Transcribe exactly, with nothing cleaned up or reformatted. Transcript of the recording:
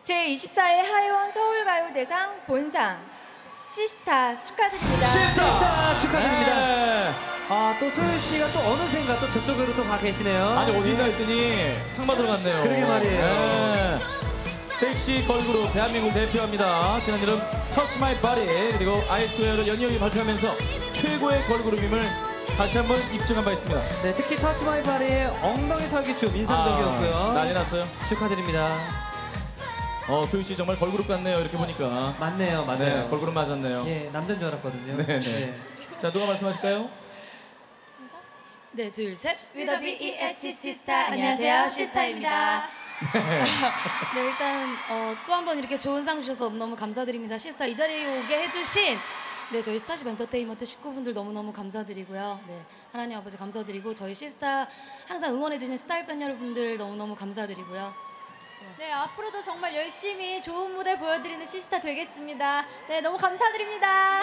제이십사 회 하이원 서울가요대상 본상 시스타 축하드립니다. 시스타 축하드립니다. 네. 아, 또 소율 씨가 또 어느샌가 또 저쪽으로 또 가 계시네요. 아니 어디 있나 했더니 상 받으러 갔네요. 그러게 말이에요. 네. 섹시 걸그룹 대한민국을 대표합니다. 지난 여름 터치 마이 바디 그리고 아이스웨어를 연이어 발표하면서 최고의 걸그룹임을 다시 한번 입증한 바 있습니다. 네, 특히 터치 마이 바디의 엉덩이 털기춤 인상적이었고요. 아, 난리 났어요. 축하드립니다. 어, 소윤 씨 정말 걸그룹 같네요. 이렇게 보니까. 맞네요, 맞아요. 네, 걸그룹 맞았네요. 예, 남자인 줄 알았거든요. 네, 네. 자, 누가 말씀하실까요? 네, 둘, 셋. 위더 비이에스티 시스타. 안녕하세요, 시스타입니다. 네. 네, 일단 어, 또 한 번 이렇게 좋은 상 주셔서 너무너무 감사드립니다. 시스타 이 자리에 오게 해주신 네, 저희 스타쉽 엔터테인먼트 식구분들 너무너무 감사드리고요. 네, 하나님 아버지 감사드리고 저희 시스타 항상 응원해주신 스타일 팬 여러분들 너무너무 감사드리고요. 네, 앞으로도 정말 열심히 좋은 무대 보여드리는 시스타 되겠습니다. 네, 너무 감사드립니다.